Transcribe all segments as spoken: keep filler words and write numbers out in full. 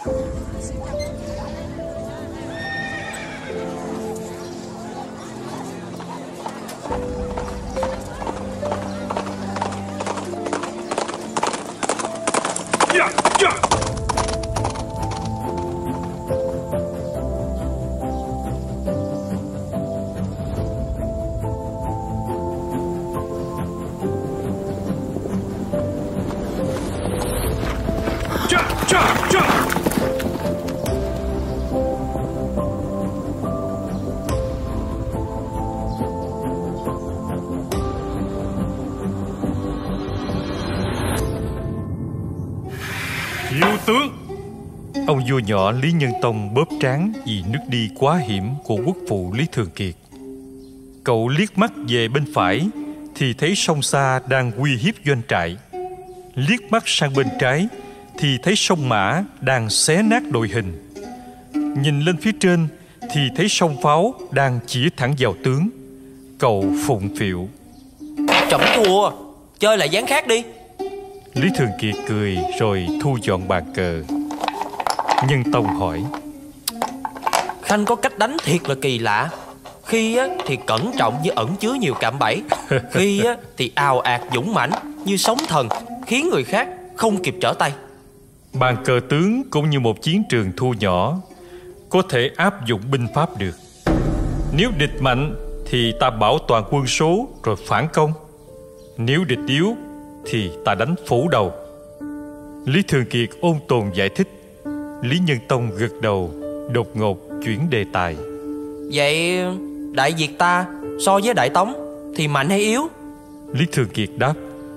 Thiếu tướng. Ông vua nhỏ Lý Nhân Tông bóp trán vì nước đi quá hiểm của quốc phụ Lý Thường Kiệt. Cậu liếc mắt về bên phải thì thấy sông xa đang uy hiếp doanh trại. Liếc mắt sang bên trái thì thấy sông Mã đang xé nát đội hình. Nhìn lên phía trên thì thấy sông Pháo đang chĩa thẳng vào tướng. Cậu phụng phịu: Trẫm thua, chơi lại ván khác đi. Lý Thường Kiệt cười rồi thu dọn bàn cờ. Nhân Tông hỏi: Khanh có cách đánh thiệt là kỳ lạ. Khi á, thì cẩn trọng như ẩn chứa nhiều cạm bẫy. Khi á, thì ào ạt dũng mãnh như sóng thần, khiến người khác không kịp trở tay. Bàn cờ tướng cũng như một chiến trường thu nhỏ, có thể áp dụng binh pháp được. Nếu địch mạnh thì ta bảo toàn quân số rồi phản công. Nếu địch yếu thì ta đánh phủ đầu. Lý Thường Kiệt ôn tồn giải thích. Lý Nhân Tông gật đầu, đột ngột chuyển đề tài: Vậy Đại Việt ta so với Đại Tống thì mạnh hay yếu? Lý Thường Kiệt đáp: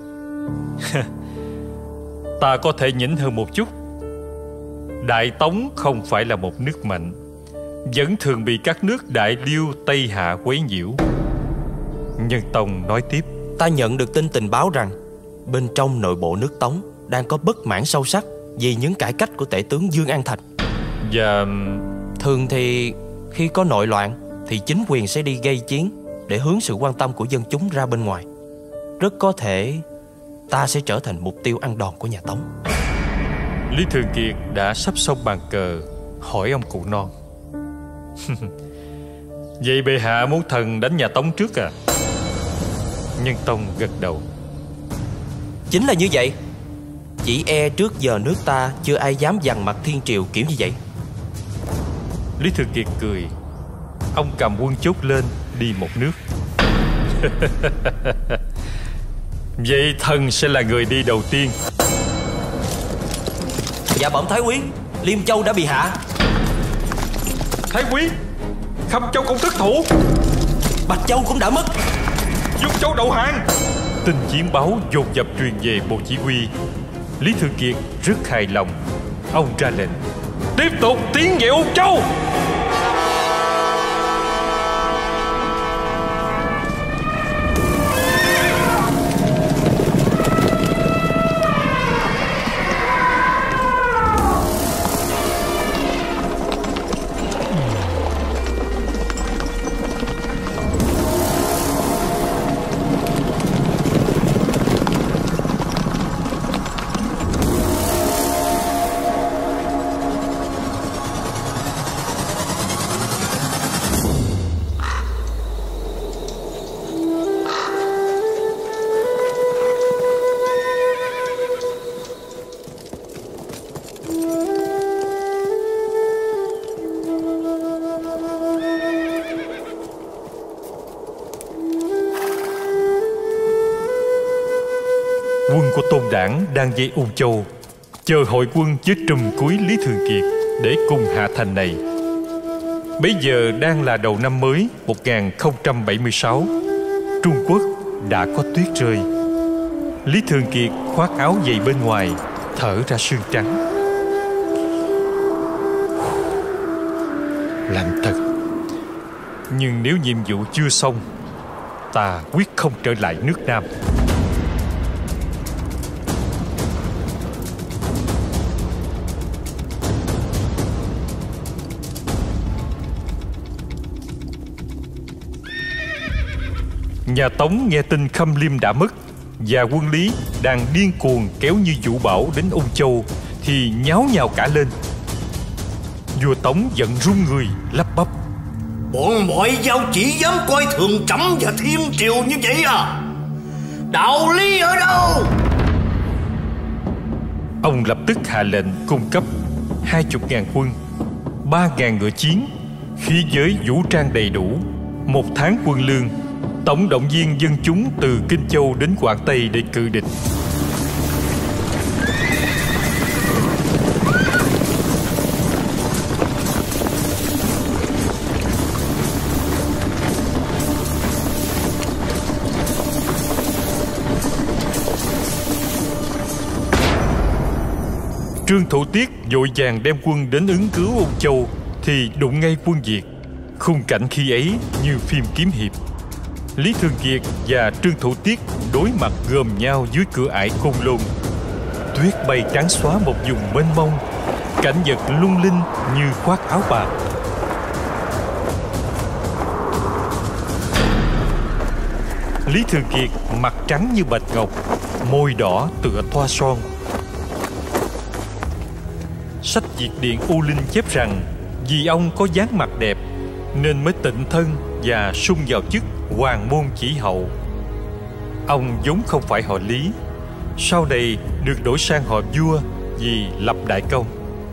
Ta có thể nhỉnh hơn một chút. Đại Tống không phải là một nước mạnh, vẫn thường bị các nước Đại Liêu, Tây Hạ quấy nhiễu. Nhân Tông nói tiếp: Ta nhận được tin tình báo rằng bên trong nội bộ nước Tống đang có bất mãn sâu sắc vì những cải cách của tể tướng Dương An Thành. Và thường thì khi có nội loạn thì chính quyền sẽ đi gây chiến để hướng sự quan tâm của dân chúng ra bên ngoài. Rất có thể ta sẽ trở thành mục tiêu ăn đòn của nhà Tống. Lý Thường Kiệt đã sắp xong bàn cờ, hỏi ông cụ non: Vậy bệ hạ muốn thần đánh nhà Tống trước à? Nhân Tông gật đầu: Chính là như vậy. Chỉ e trước giờ nước ta chưa ai dám dằn mặt thiên triều kiểu như vậy. Lý Thường Kiệt cười. Ông cầm quân chốt lên đi một nước. Vậy thần sẽ là người đi đầu tiên. Dạ bẩm Thái Quý, Liêm Châu đã bị hạ. Thái Quý, Khâm Châu cũng thất thủ. Bạch Châu cũng đã mất. Dung Châu đầu hàng. Tin chiến báo dồn dập truyền về bộ chỉ huy. Lý Thường Kiệt rất hài lòng. Ông ra lệnh: Tiếp tục tiến về Ung Châu. Quân của Tôn Đảng đang dây Ung Châu, chờ hội quân với trùm cuối Lý Thường Kiệt để cùng hạ thành này. Bây giờ đang là đầu năm mới một nghìn không trăm bảy mươi sáu. Trung Quốc đã có tuyết rơi. Lý Thường Kiệt khoác áo dày bên ngoài, thở ra sương trắng. Lạnh thật. Nhưng nếu nhiệm vụ chưa xong, ta quyết không trở lại nước Nam. Nhà Tống nghe tin Khâm Liêm đã mất và quân Lý đang điên cuồng kéo như vũ bão đến Ung Châu thì nháo nhào cả lên. Vua Tống giận run người, lắp bắp: Bọn mọi giao chỉ dám coi thường trẫm và thiên triều như vậy à? Đạo lý ở đâu? Ông lập tức hạ lệnh cung cấp hai chục ngàn quân, ba ngàn ngựa chiến, khí giới vũ trang đầy đủ, một tháng quân lương, tổng động viên dân chúng từ Kinh Châu đến Quảng Tây để cự địch. Trương Thủ Tiết vội vàng đem quân đến ứng cứu Ung Châu thì đụng ngay quân Việt. Khung cảnh khi ấy như phim kiếm hiệp. Lý Thường Kiệt và Trương Thủ Tiết đối mặt gồm nhau dưới cửa ải Côn Lôn. Tuyết bay trắng xóa một vùng mênh mông, cảnh vật lung linh như khoác áo bạc. Lý Thường Kiệt mặt trắng như bạch ngọc, môi đỏ tựa thoa son. Sách Việt Điện U Linh chép rằng vì ông có dáng mặt đẹp nên mới tịnh thân và sung vào chức Hoàng môn chỉ hậu. Ông vốn không phải họ Lý, sau này được đổi sang họ Vua vì lập đại công.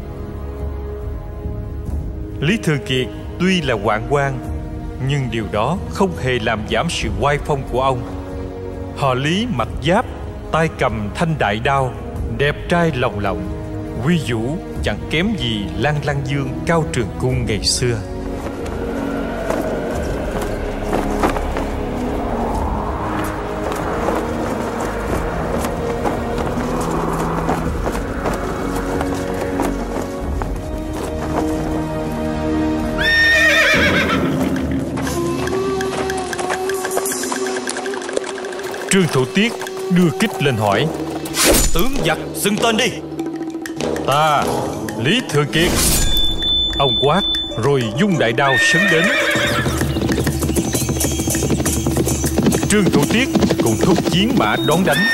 Lý Thường Kiệt tuy là hoạn quan, nhưng điều đó không hề làm giảm sự oai phong của ông. Họ Lý mặc giáp, tay cầm thanh đại đao, đẹp trai lồng lộng, quy vũ chẳng kém gì Lan Lăng Dương Cao Trường Cung ngày xưa. Trương Thủ Tiết đưa kích lên hỏi: Tướng giặc xưng tên đi. Ta Lý Thường Kiệt. Ông quát rồi dung đại đao sấn đến. Trương Thủ Tiết cùng thúc chiến mã đón đánh.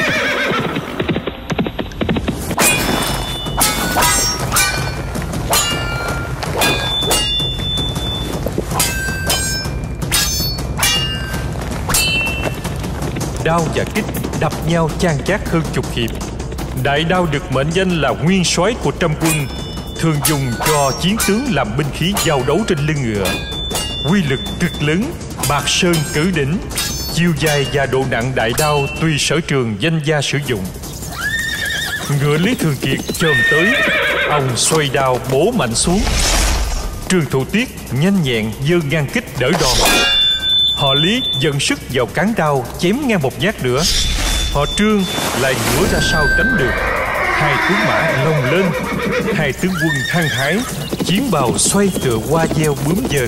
Đao và kích đập nhau chan chát hơn chục hiệp. Đại đao được mệnh danh là nguyên soái của trăm quân, thường dùng cho chiến tướng làm binh khí giao đấu trên lưng ngựa. Quy lực cực lớn, bạc sơn cử đỉnh. Chiều dài và độ nặng đại đao tùy sở trường danh gia sử dụng. Ngựa Lý Thường Kiệt chồm tới, ông xoay đao bổ mạnh xuống. Trương Thủ Tiết nhanh nhẹn giơ ngang kích đỡ đòn. Họ Lý dần sức vào cán đao chém ngang một nhát nữa. Họ Trương lại ngửa ra sau tránh được. Hai tướng mã lồng lên, hai tướng quân hăng hái, chiến bào xoay tựa hoa gieo bướm dần.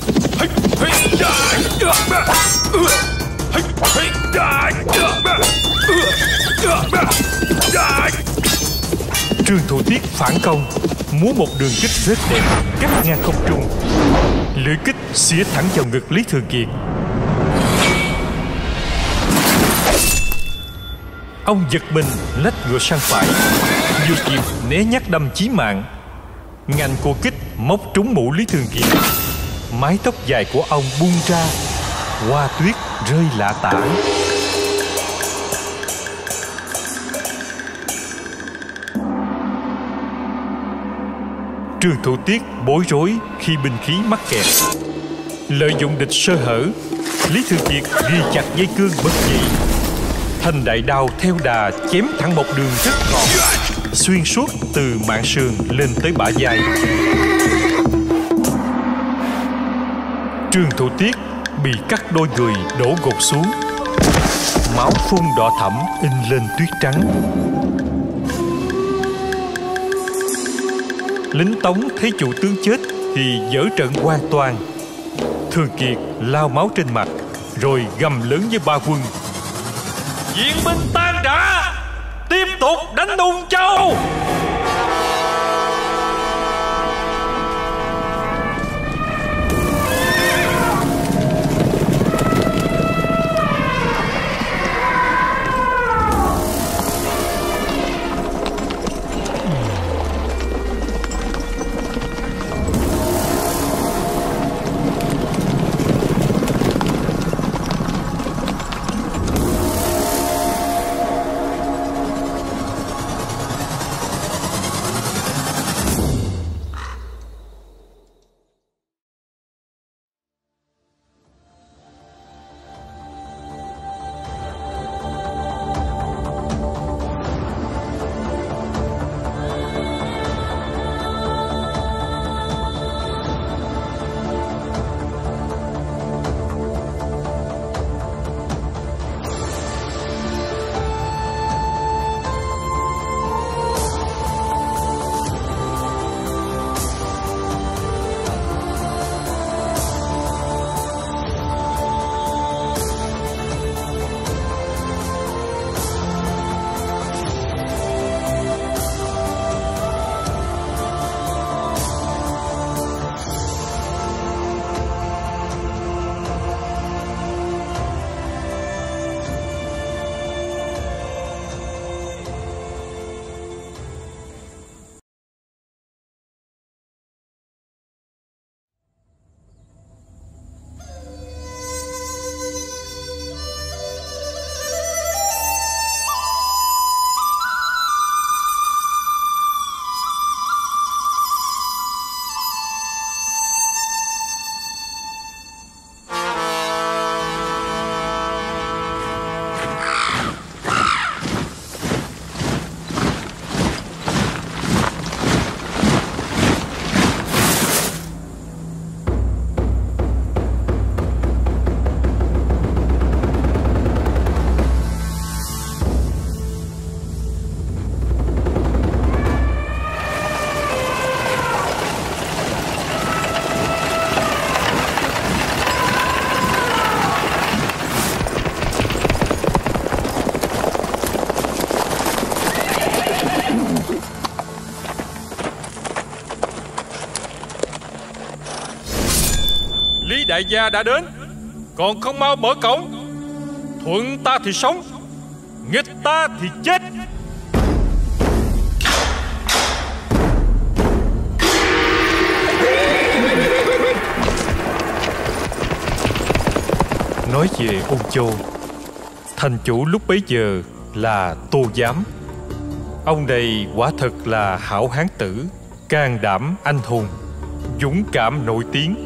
Trương Thủ Tiết phản công, múa một đường kích rất đẹp, cắt ngang không trung. Lưỡi kích xía thẳng vào ngực Lý Thường Kiệt. Ông giật mình lách ngựa sang phải, vừa kịp né nhát đâm chí mạng. Ngành của kích móc trúng mũ Lý Thường Kiệt. Mái tóc dài của ông bung ra, hoa tuyết rơi lả tả. Trương Thủ Tiết bối rối khi binh khí mắc kẹt. Lợi dụng địch sơ hở, Lý Thường Kiệt ghi chặt dây cương bất dị. Thanh đại đao theo đà chém thẳng một đường rất gọn, xuyên suốt từ mạn sườn lên tới bả vai. Trương Thủ Tiết bị cắt đôi người đổ gục xuống. Máu phun đỏ thẫm in lên tuyết trắng. Lính Tống thấy chủ tướng chết thì dở trận hoàn toàn. Thường Kiệt lao máu trên mặt, rồi gầm lớn với ba quân: Viện binh tan rã, tiếp tục đánh Ung Châu. đại gia đã đến, còn không mau mở cổng. Thuận ta thì sống, nghịch ta thì chết. Nói về Ôn Châu, thành chủ lúc bấy giờ là Tô Giám. Ông này quả thật là hảo hán tử, can đảm anh hùng, dũng cảm nổi tiếng.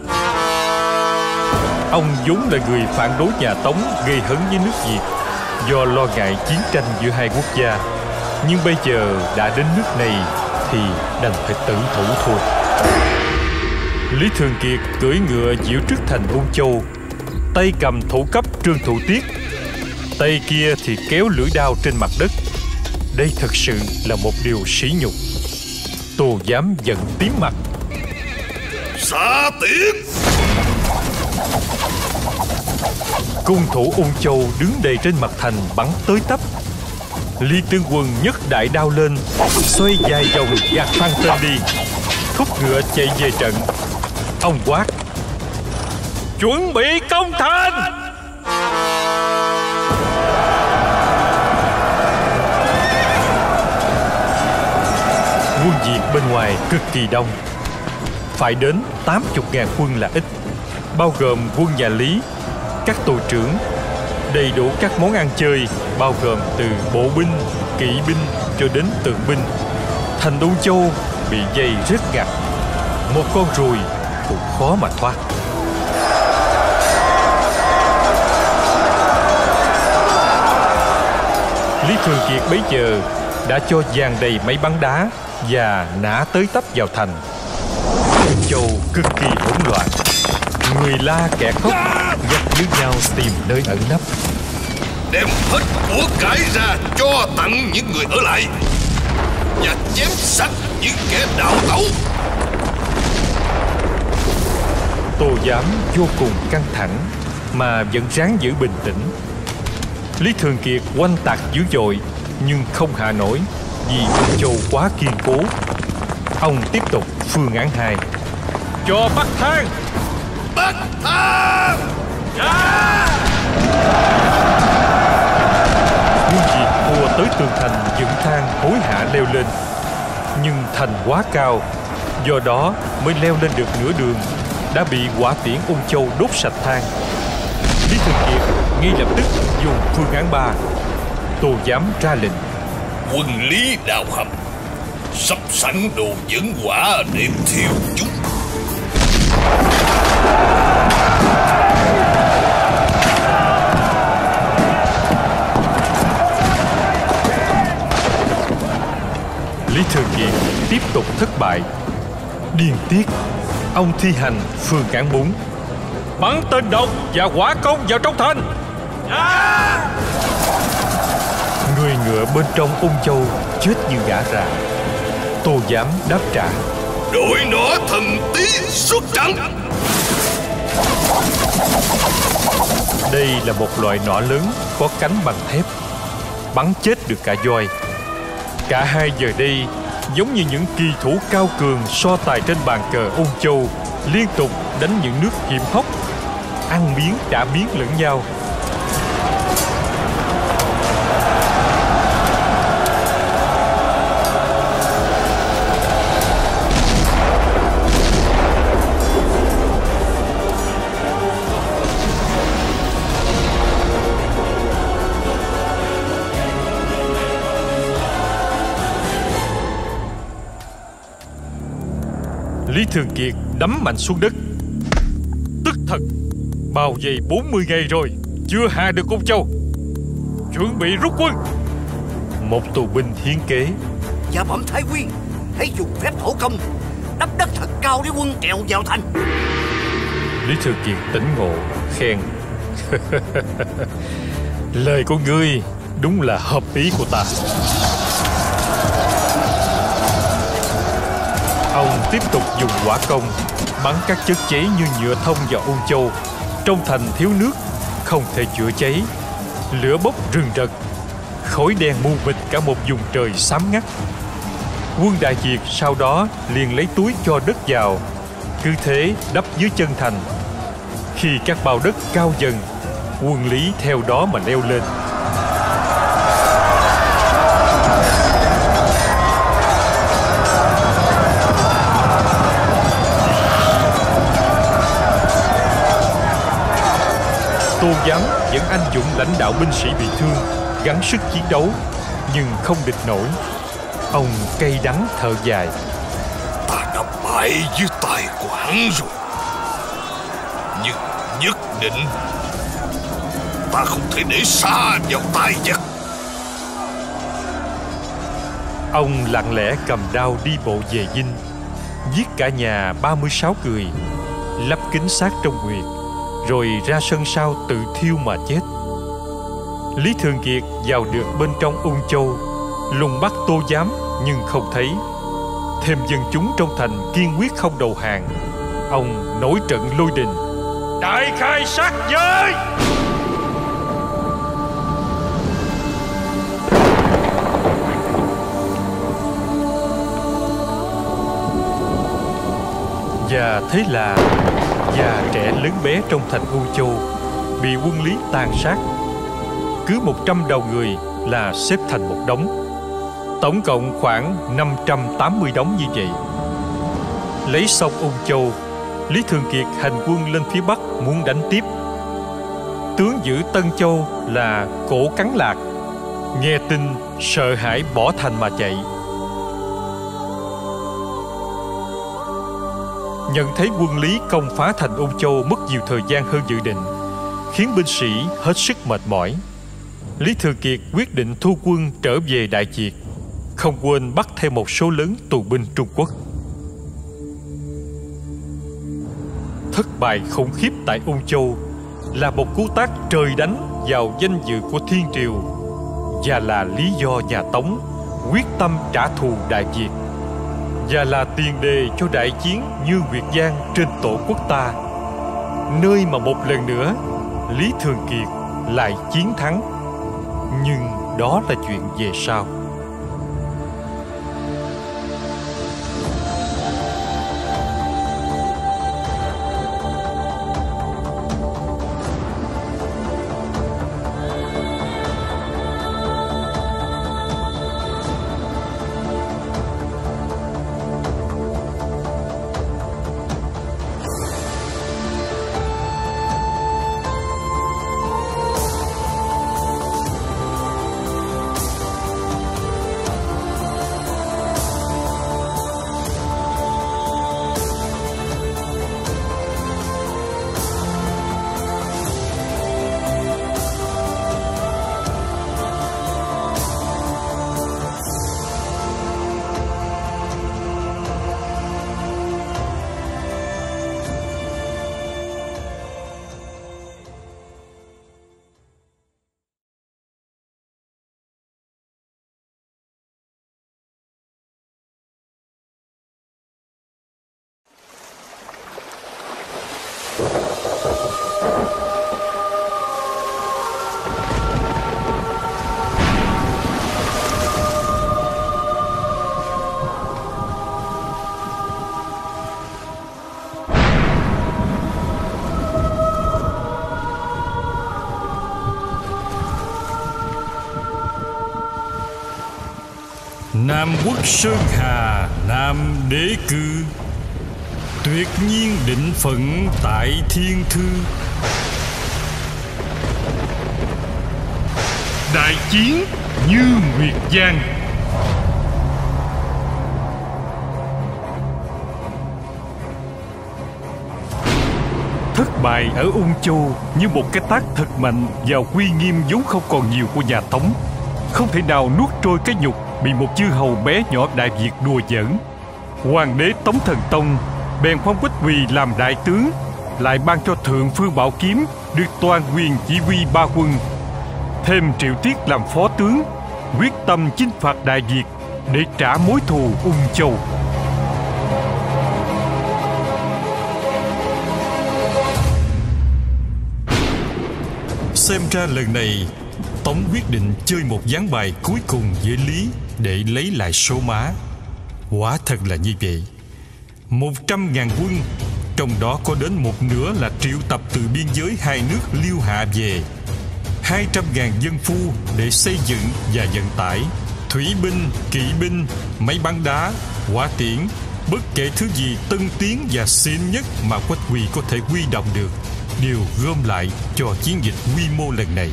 Ông vốn là người phản đối nhà Tống, gây hấn với nước Việt do lo ngại chiến tranh giữa hai quốc gia. Nhưng bây giờ đã đến nước này thì đành phải tử thủ thôi. Lý Thường Kiệt cưỡi ngựa diễu trước thành Ôn Châu, tay cầm thủ cấp Trương Thủ Tiết, tay kia thì kéo lưỡi đao trên mặt đất. Đây thật sự là một điều sỉ nhục. Tô Giám giận tím mặt. Xạ tiết! Cung thủ Ôn Châu đứng đầy trên mặt thành bắn tới tấp. Lý Tương Quân nhấc đại đao lên, xoay dài vòng gạt phăng tên đi, thúc ngựa chạy về trận. Ông quát: chuẩn bị công thành! Quân Việt bên ngoài cực kỳ đông, phải đến tám mươi ngàn quân là ít, bao gồm quân nhà Lý, các tù trưởng, đầy đủ các món ăn chơi, bao gồm từ bộ binh, kỵ binh cho đến tượng binh. Thành Ôn Châu bị dây rất ngặt, một con ruồi cũng khó mà thoát. Lý Thường Kiệt bấy giờ đã cho dàn đầy máy bắn đá và nã tới tấp vào thành. Ôn Châu cực kỳ hỗn loạn, người la kẻ khóc, dắt với nhau tìm nơi ẩn nấp. Đem hết của cải ra cho tặng những người ở lại, và chém sạch những kẻ đào tẩu. Tô Giám vô cùng căng thẳng mà vẫn ráng giữ bình tĩnh. Lý Thường Kiệt oanh tạc dữ dội nhưng không hạ nổi vì Ôn Châu quá kiên cố. Ông tiếp tục phương án hai: cho bắt thang. Bắt thang! Dạ! Quân Việt ùa tới tường thành dựng thang hối hả leo lên, nhưng thành quá cao, do đó mới leo lên được nửa đường đã bị hỏa tiễn Ôn Châu đốt sạch thang. Lý Thường Kiệt ngay lập tức dùng phương án ba. Tô Giám ra lệnh: quân Lý đào hầm, sắp sẵn đồ dẫn hỏa để thiêu chúng. Lý Thường Kiệt tiếp tục thất bại. Điên tiết, ông thi hành phương án bốn: bắn tên độc và hỏa công vào trong thành. À! Người ngựa bên trong Ôn Châu chết như gã rạ. Tô Giám đáp trả: đội nỏ thần tí xuất trận. Đây là một loại nỏ lớn có cánh bằng thép, bắn chết được cả voi. Cả hai giờ đây giống như những kỳ thủ cao cường so tài trên bàn cờ Ôn Châu, liên tục đánh những nước hiểm hóc, ăn miếng trả miếng lẫn nhau. Lý Thường Kiệt đấm mạnh xuống đất. Tức thật, bao vây bốn mươi ngày rồi, chưa hạ được Ôn Châu. Chuẩn bị rút quân. Một tù binh hiến kế: Dạ bẩm Thái Quy, hãy dùng phép thổ công, đắp đất thật cao để quân trèo vào thành. Lý Thường Kiệt tỉnh ngộ, khen: lời của ngươi đúng là hợp ý của ta. Ông tiếp tục dùng hỏa công, bắn các chất cháy như nhựa thông vào Ôn Châu. Trong thành thiếu nước, không thể chữa cháy, lửa bốc rừng rực, khói đen mù mịt cả một vùng trời xám ngắt. Quân Đại Việt sau đó liền lấy túi cho đất vào, cứ thế đắp dưới chân thành. Khi các bao đất cao dần, quân Lý theo đó mà leo lên. Tô Giám vẫn anh dũng lãnh đạo binh sĩ bị thương, gắng sức chiến đấu, nhưng không địch nổi. Ông cay đắng thở dài. Ta đã bại dưới tay của hắn rồi, nhưng nhất định ta không thể để xa vào tay giặc. Ông lặng lẽ cầm đao đi bộ về Dinh, giết cả nhà ba mươi sáu người, lấp kín xác trong huyệt, rồi ra sân sau tự thiêu mà chết. Lý Thường Kiệt vào được bên trong Ung Châu, lùng bắt Tô Giám nhưng không thấy. Thêm dân chúng trong thành kiên quyết không đầu hàng. Ông nổi trận lôi đình, đại khai sát giới. Và thế là già trẻ lớn bé trong thành Ung Châu bị quân Lý tàn sát. Cứ một trăm đầu người là xếp thành một đống. Tổng cộng khoảng năm trăm tám mươi đống như vậy. Lấy xong Ung Châu, Lý Thường Kiệt hành quân lên phía Bắc muốn đánh tiếp. Tướng giữ Tân Châu là Cổ Cắn Lạc nghe tin sợ hãi bỏ thành mà chạy. Nhận thấy quân Lý công phá thành Ung Châu mất nhiều thời gian hơn dự định, khiến binh sĩ hết sức mệt mỏi. Lý Thường Kiệt quyết định thu quân trở về Đại Việt, không quên bắt thêm một số lớn tù binh Trung Quốc. Thất bại khủng khiếp tại Ung Châu là một cú tát trời đánh vào danh dự của Thiên Triều, và là lý do nhà Tống quyết tâm trả thù Đại Việt, và là tiền đề cho đại chiến Như Nguyệt Giang trên tổ quốc ta, nơi mà một lần nữa Lý Thường Kiệt lại chiến thắng. Nhưng đó là chuyện về sau. Nam quốc Sơn Hà, Nam đế cư, tuyệt nhiên định phận tại thiên thư. Đại chiến Như Nguyệt Giang. Thất bại ở Ung Châu như một cái tát thật mạnh vào uy nghiêm vốn không còn nhiều của nhà Tống. Không thể nào nuốt trôi cái nhục bị một chư hầu bé nhỏ Đại Việt đùa giỡn. Hoàng đế Tống Thần Tông bèn phong Quách Quỳ làm đại tướng, lại ban cho Thượng Phương Bảo Kiếm được toàn quyền chỉ huy ba quân, thêm Triệu Tiết làm phó tướng, quyết tâm chinh phạt Đại Việt để trả mối thù Ung Châu. Xem ra lần này Tống quyết định chơi một ván bài cuối cùng với Lý để lấy lại số má. Quả thật là như vậy. Một trăm ngàn quân trong đó có đến một nửa là triệu tập từ biên giới hai nước Liêu Hạ về. Hai trăm ngàn dân phu để xây dựng và vận tải, thủy binh, kỵ binh, máy bắn đá, hỏa tiễn, bất kể thứ gì tân tiến và xịn nhất mà Quách Quỳ có thể huy động được, đều gom lại cho chiến dịch quy mô lần này.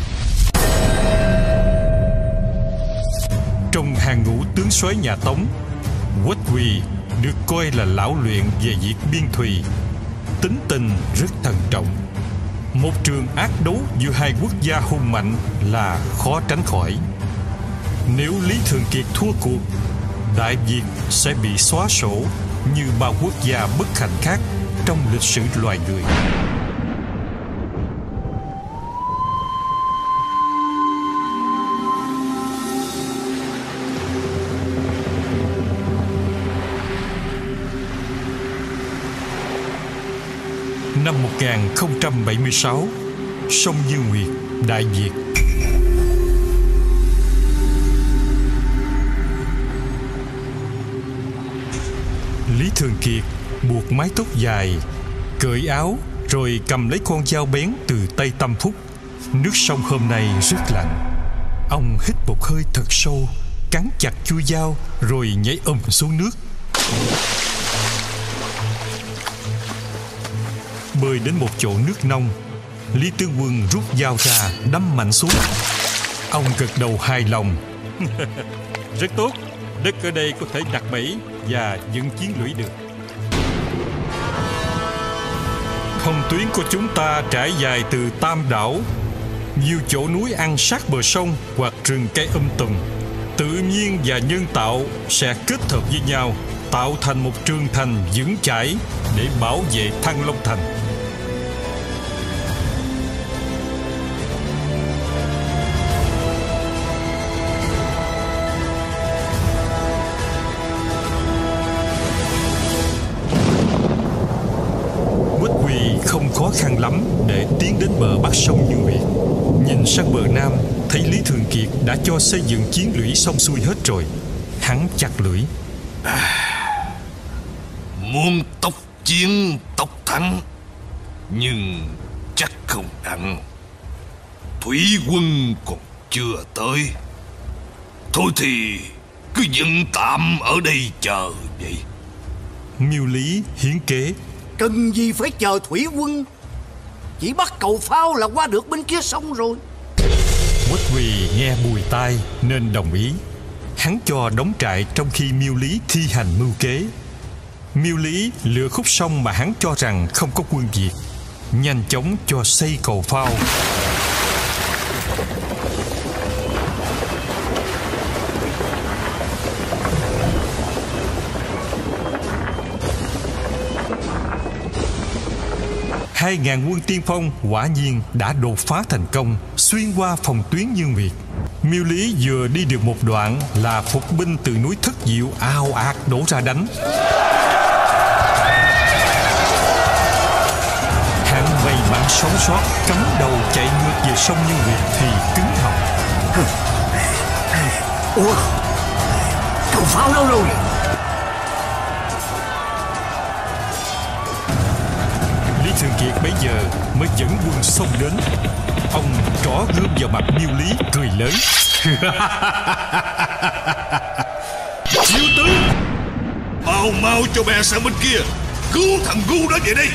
Trong hàng ngũ tướng soái nhà Tống, Quách Quỳ được coi là lão luyện về việc biên thùy, tính tình rất thận trọng. Một trường ác đấu giữa hai quốc gia hùng mạnh là khó tránh khỏi. Nếu Lý Thường Kiệt thua cuộc, Đại Việt sẽ bị xóa sổ như bao quốc gia bất hạnh khác trong lịch sử loài người. Năm một nghìn không trăm bảy mươi sáu, sông Như Nguyệt, Đại Việt. Lý Thường Kiệt buộc mái tóc dài, cởi áo, rồi cầm lấy con dao bén từ tay Tâm Phúc. Nước sông hôm nay rất lạnh. Ông hít một hơi thật sâu, cắn chặt chuôi dao, rồi nhảy ầm xuống nước. Bơi đến một chỗ nước nông, Lý Tướng Quân rút dao ra đâm mạnh xuống. Ông gật đầu hài lòng. Rất tốt, đất ở đây có thể đặt bẫy và dựng chiến lũy được. Thông tuyến của chúng ta trải dài từ Tam Đảo, nhiều chỗ núi ăn sát bờ sông hoặc rừng cây um tùm. Tự nhiên và nhân tạo sẽ kết hợp với nhau, tạo thành một trường thành vững chãi để bảo vệ Thăng Long Thành. Không khó khăn lắm để tiến đến bờ bắc sông Như Nguyệt. Nhìn sang bờ nam, thấy Lý Thường Kiệt đã cho xây dựng chiến lũy xong xuôi hết rồi. Hắn chặt lưỡi. À, muốn tốc chiến tốc thắng, nhưng chắc không hẳn. Thủy quân còn chưa tới. Thôi thì cứ dựng tạm ở đây chờ vậy. Miêu Lý hiến kế. Cần gì phải chờ thủy quân, chỉ bắt cầu phao là qua được bên kia sông rồi. Quách Quỳ nghe bùi tai nên đồng ý. Hắn cho đóng trại trong khi Miêu Lý thi hành mưu kế. Miêu Lý lựa khúc sông mà hắn cho rằng không có quân Việt, nhanh chóng cho xây cầu phao. Hai ngàn quân tiên phong quả nhiên đã đột phá thành công, xuyên qua phòng tuyến Như Nguyệt. Miêu Lý vừa đi được một đoạn là phục binh từ núi Thất Diệu ào ạt đổ ra đánh. Hắn may mắn sống sót, cắm đầu chạy ngược về sông Như Nguyệt thì cứng họng. Ủa, cầu phao đâu rồi? Thường Kiệt bấy giờ mới dẫn quân xông đến. Ông trỏ gươm vào mặt Miêu Lý cười lớn. Chiêu tướng, mau mau cho bè sang bên kia, cứu thằng ngu đó về đây.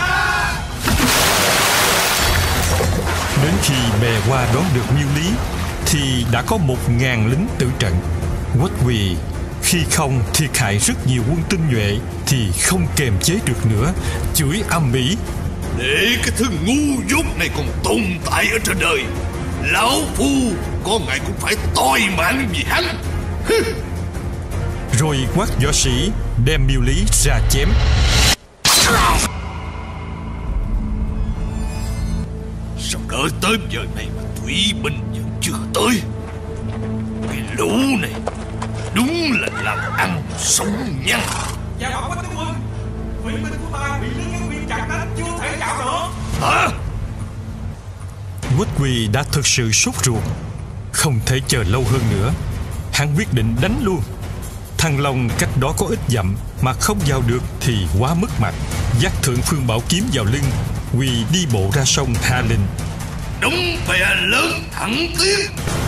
Đến khi bè qua đón được Miêu Lý thì đã có một ngàn lính tử trận. Quách Quỳ khi không thiệt hại rất nhiều quân tinh nhuệ thì không kềm chế được nữa, chửi âm ỉ. Để cái thứ ngu dốt này còn tồn tại ở trên đời, lão phu có ngày cũng phải toi mạng vì hắn. Rồi quát võ sĩ đem Miêu Lý ra chém. Sao đợi tới giờ này mà thủy binh vẫn chưa tới? Cái lũ này đúng là làm ăn sống nhăn. Dạ bảo Quách tướng quân, thủy binh của ta bị Lý Kiến Nguyên chặn đánh, chưa thể vào nữa. Hả? Quách Quỳ đã thực sự sốt ruột, không thể chờ lâu hơn nữa. Hắn quyết định đánh luôn. Thăng Long cách đó có ít dặm mà không vào được thì quá mất mặt. dắt Thượng Phương Bảo kiếm vào lưng, Quỳ đi bộ ra sông hạ lệnh: đóng bè lớn thẳng tiến.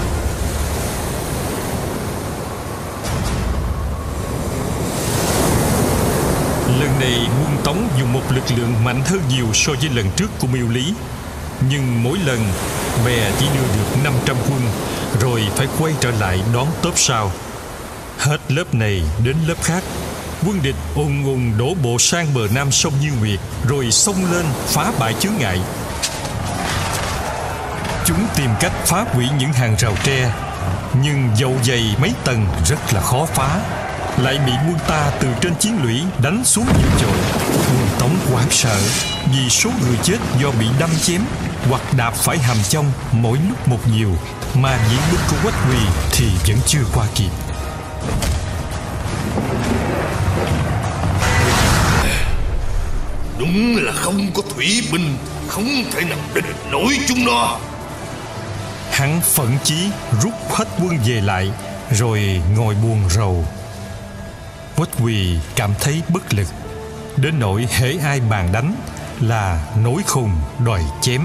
Lần này quân Tống dùng một lực lượng mạnh hơn nhiều so với lần trước của Miêu Lý, nhưng mỗi lần bè chỉ đưa được năm trăm quân, rồi phải quay trở lại đón tốp sau. Hết lớp này đến lớp khác, quân địch ùn ùn đổ bộ sang bờ nam sông Như Nguyệt, rồi xông lên phá bãi chướng ngại. Chúng tìm cách phá hủy những hàng rào tre, nhưng dầu dày mấy tầng rất là khó phá, lại bị quân ta từ trên chiến lũy đánh xuống dữ dội. Quân Tống hoảng sợ vì số người chết do bị đâm chém hoặc đạp phải hàm chông mỗi lúc một nhiều, mà diễn binh của Quách Quỳ thì vẫn chưa qua kịp. Đúng là không có thủy binh, không thể nào địch nổi chúng nó. Hắn phẫn chí rút hết quân về lại, rồi ngồi buồn rầu. Quách Quỳ cảm thấy bất lực, đến nỗi hễ ai bàn đánh là nổi khùng đòi chém.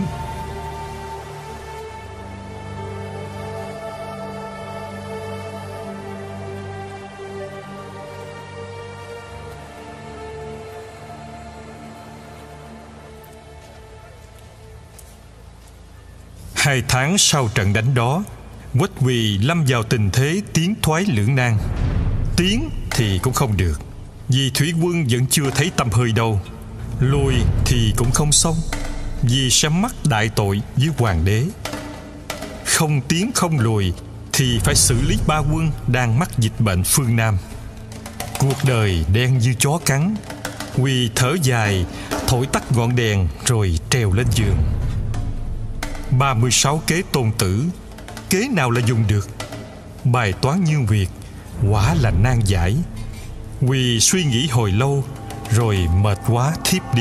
Hai tháng sau trận đánh đó, Quách Quỳ lâm vào tình thế tiến thoái lưỡng nan. Tiến thì cũng không được, vì thủy quân vẫn chưa thấy tăm hơi đâu. Lùi thì cũng không xong, vì sẽ mắc đại tội với hoàng đế. Không tiến không lùi thì phải xử lý ba quân đang mắc dịch bệnh phương Nam. Cuộc đời đen như chó cắn. Quỳ thở dài, thổi tắt ngọn đèn rồi trèo lên giường. ba mươi sáu kế tôn tử, kế nào là dùng được? Bài toán Như Nguyệt quả là nan giải. Quỳ suy nghĩ hồi lâu, rồi mệt quá thiếp đi.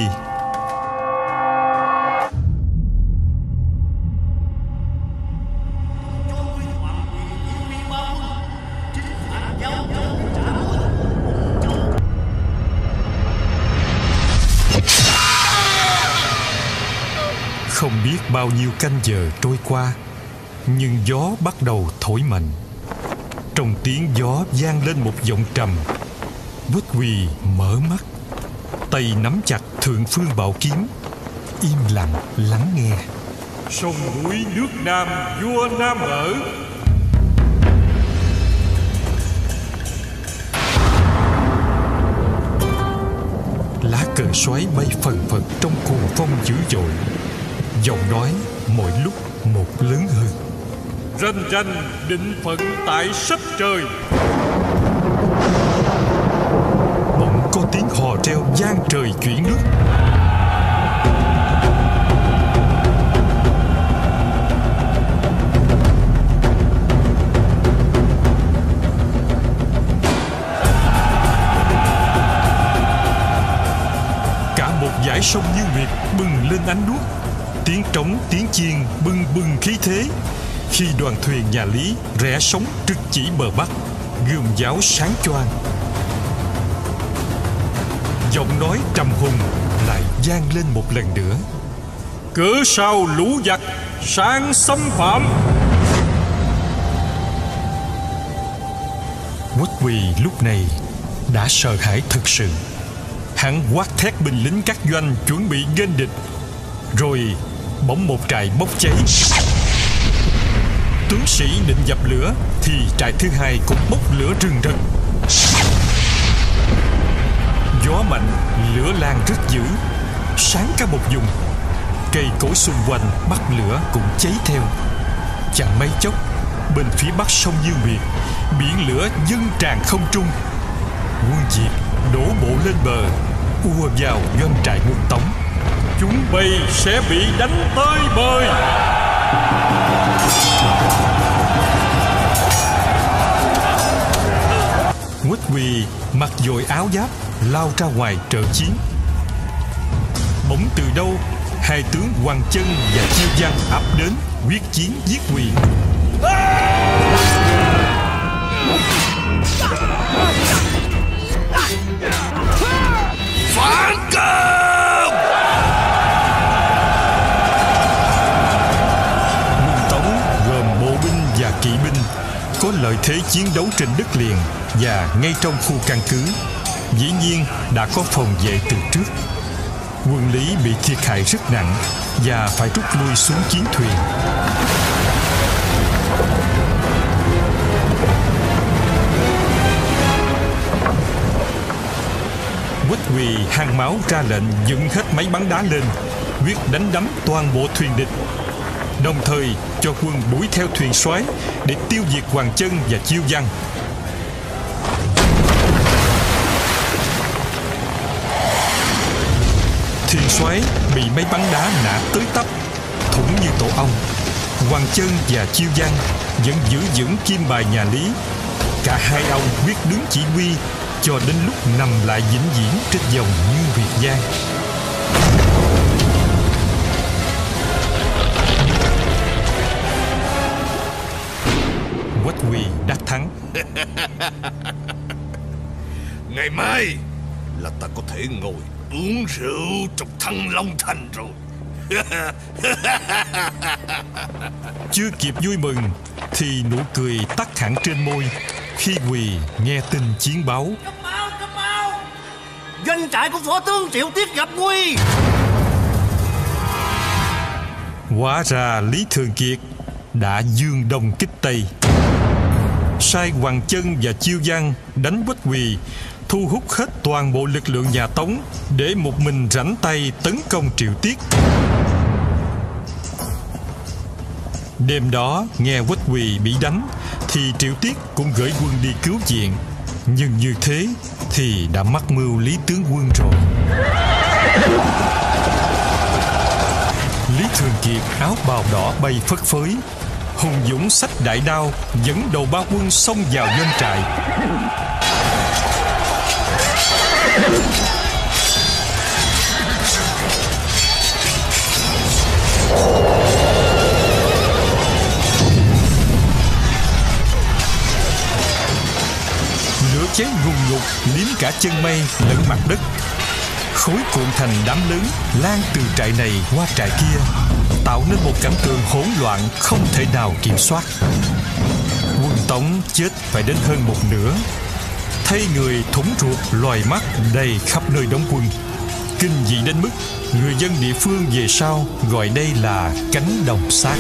Không biết bao nhiêu canh giờ trôi qua, nhưng gió bắt đầu thổi mạnh. Trong tiếng gió vang lên một giọng trầm. Quách Quỳ mở mắt, tay nắm chặt Thượng Phương Bảo kiếm, im lặng lắng nghe. Sông núi nước Nam vua Nam ở. Lá cờ xoáy bay phần phật trong cuồng phong dữ dội. Giọng nói mỗi lúc một lớn hơn. Ranh ranh định phận tại sắp trời. Bỗng có tiếng hò reo vang trời chuyển nước. Cả một dải sông Như Nguyệt bừng lên ánh đuốc. Tiếng trống tiếng chiên bừng bừng khí thế, khi đoàn thuyền nhà Lý rẽ sóng trực chỉ bờ bắc, gươm giáo sáng choang. Giọng nói trầm hùng lại vang lên một lần nữa. Cớ sao lũ giặc sang xâm phạm. Quách Quỳ lúc này đã sợ hãi thực sự. Hắn quát thét binh lính các doanh chuẩn bị nghênh địch. Rồi bỗng một trại bốc cháy. Tướng sĩ định dập lửa thì trại thứ hai cũng bốc lửa rừng rực. Gió mạnh, lửa lan rất dữ, sáng cả một vùng. Cây cối xung quanh bắt lửa cũng cháy theo. Chẳng mấy chốc, bên phía bắc sông Như Nguyệt, biển lửa dâng tràn không trung. Quân Việt đổ bộ lên bờ, ùa vào doanh trại quân Tống. Chúng bay sẽ bị đánh tới bời. Quách Quỳ mặc dội áo giáp lao ra ngoài trợ chiến. Bỗng từ đâu hai tướng Hoàng Chân và Chiêu Văn ập đến quyết chiến giết Quỳ. Phản công! lợi thế chiến đấu trên đất liền và ngay trong khu căn cứ, dĩ nhiên đã có phòng vệ từ trước. Quân Lý bị thiệt hại rất nặng và phải rút lui xuống chiến thuyền. Quách Quỳ hăng máu ra lệnh dựng hết máy bắn đá lên, quyết đánh đắm toàn bộ thuyền địch, đồng thời cho quân đuổi theo thuyền soái để tiêu diệt Hoàng Chân và Chiêu Văn. Thuyền soái bị máy bắn đá nã tới tấp, thủng như tổ ong. Hoàng Chân và Chiêu Văn vẫn giữ vững kim bài nhà Lý. Cả hai ông quyết đứng chỉ huy cho đến lúc nằm lại vĩnh viễn trên dòng Như Nguyệt Giang. Quách Quỳ đắc thắng. Ngày mai là ta có thể ngồi uống rượu trong Thăng Long Thành rồi. Chưa kịp vui mừng thì nụ cười tắt hẳn trên môi khi Quỳ nghe tin chiến báo. Cấp báo, cấp báo, doanh trại của phó tướng Triệu Tiết gặp nguy. Hóa ra Lý Thường Kiệt đã dương đông kích tây, sai Hoàng Chân và Chiêu Văn đánh Quách Quỳ, thu hút hết toàn bộ lực lượng nhà Tống để một mình rảnh tay tấn công Triệu Tiết. Đêm đó nghe Quách Quỳ bị đánh thì Triệu Tiết cũng gửi quân đi cứu viện, nhưng như thế thì đã mắc mưu Lý tướng quân rồi. Lý Thường Kiệt áo bào đỏ bay phất phới, hùng dũng xách đại đao dẫn đầu ba quân xông vào doanh trại. Lửa cháy ngùn ngụt liếm cả chân mây lẫn mặt đất. Khối cuộn thành đám lớn lan từ trại này qua trại kia, tạo nên một cảnh tượng hỗn loạn không thể nào kiểm soát. Quân Tống chết phải đến hơn một nửa, thay người thủng ruột loài mắt đầy khắp nơi đóng quân. Kinh dị đến mức người dân địa phương về sau gọi đây là cánh đồng xác.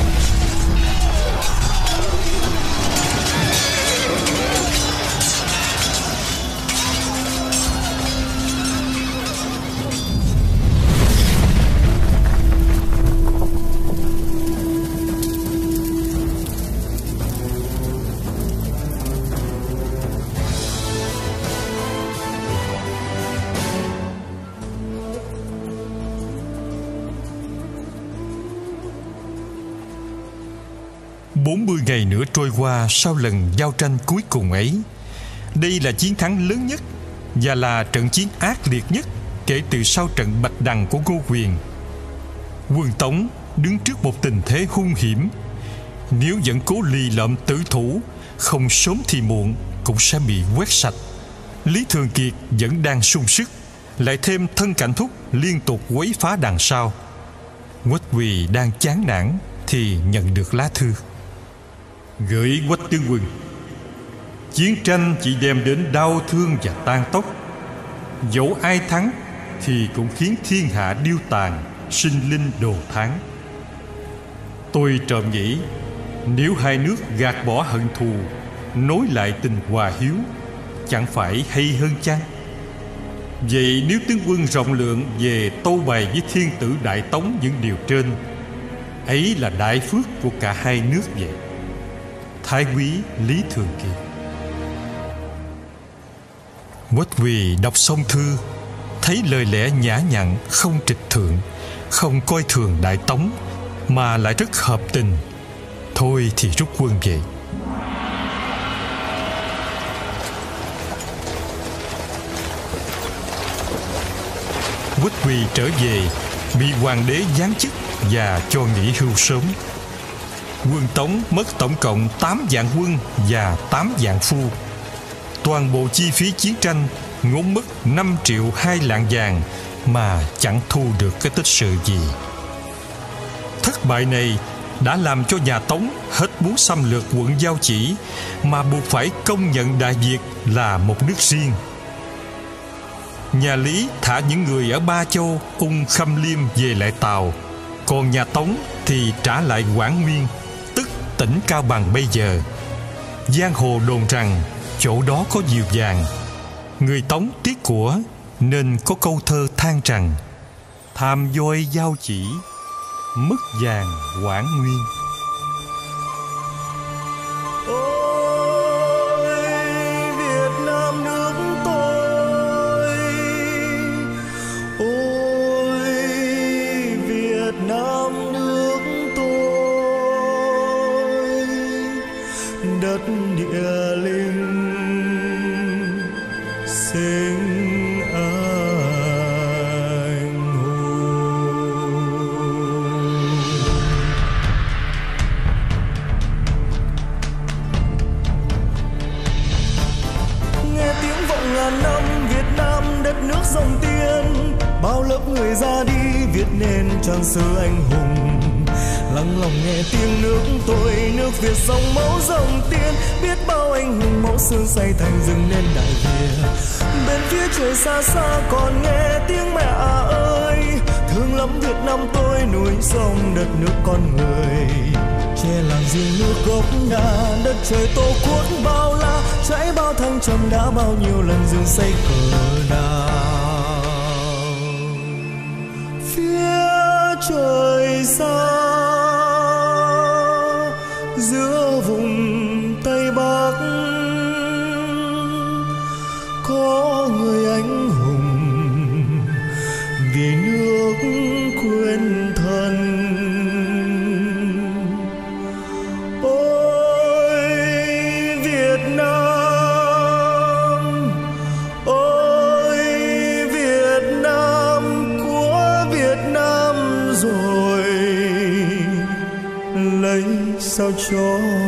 bốn mươi ngày nữa trôi qua sau lần giao tranh cuối cùng ấy. Đây là chiến thắng lớn nhất và là trận chiến ác liệt nhất kể từ sau trận Bạch Đằng của Ngô Quyền. Quân Tống đứng trước một tình thế hung hiểm. Nếu vẫn cố lì lợm tử thủ, không sớm thì muộn cũng sẽ bị quét sạch. Lý Thường Kiệt vẫn đang sung sức, lại thêm Thân Cảnh Thúc liên tục quấy phá đằng sau. Quách Quỳ đang chán nản thì nhận được lá thư. Gửi Quách tướng quân: chiến tranh chỉ đem đến đau thương và tan tóc. Dẫu ai thắng thì cũng khiến thiên hạ điêu tàn, sinh linh đồ thán. Tôi trộm nghĩ, nếu hai nước gạt bỏ hận thù, nối lại tình hòa hiếu, chẳng phải hay hơn chăng? Vậy nếu tướng quân rộng lượng về tâu bày với thiên tử Đại Tống những điều trên, ấy là đại phước của cả hai nước vậy. Thái úy Lý Thường Kiệt. Quách Quỳ đọc xong thư, thấy lời lẽ nhã nhặn, không trịch thượng, không coi thường Đại Tống, mà lại rất hợp tình. Thôi thì rút quân về. Quách Quỳ trở về, bị hoàng đế giáng chức và cho nghỉ hưu sớm. Quân Tống mất tổng cộng tám vạn quân và tám vạn phu. Toàn bộ chi phí chiến tranh ngốn mất năm triệu hai lạng vàng mà chẳng thu được cái tích sự gì. Thất bại này đã làm cho nhà Tống hết muốn xâm lược quận Giao Chỉ, mà buộc phải công nhận Đại Việt là một nước riêng. Nhà Lý thả những người ở Ba Châu, Ung, Khâm Liêm về lại Tàu, còn nhà Tống thì trả lại Quảng Nguyên, tức tỉnh Cao Bằng bây giờ. Giang hồ đồn rằng chỗ đó có nhiều vàng. Người Tống tiếc của nên có câu thơ than rằng: tham voi Giao Chỉ, mất vàng Quảng Nguyên. Ôi Việt Nam nước tôi, ôi Việt Nam nước tôi, đất địa linh sinh anh hùng. Nghe tiếng vọng ngàn năm Việt Nam đất nước dòng tiên, bao lớp người ra đi viết nên trang sử anh hùng. Lắng lòng nghe tiếng nước tôi, nước Việt dòng máu dòng tiên, biết bao anh hùng máu xương say thành rừng nên Đại Việt. Bên phía trời xa xa còn nghe tiếng mẹ à ơi, thương lắm Việt Nam tôi, núi sông đất nước con người. Che làng riêng nước gốc nhà, đất trời tổ quốc bao la, cháy bao thăng trầm đã bao nhiêu lần dương xây cờ đào. Phía trời xa giữa vùng Tây Bắc có người anh hùng vì nước quên thân. Ôi Việt Nam, ôi Việt Nam của Việt Nam rồi, lấy sao cho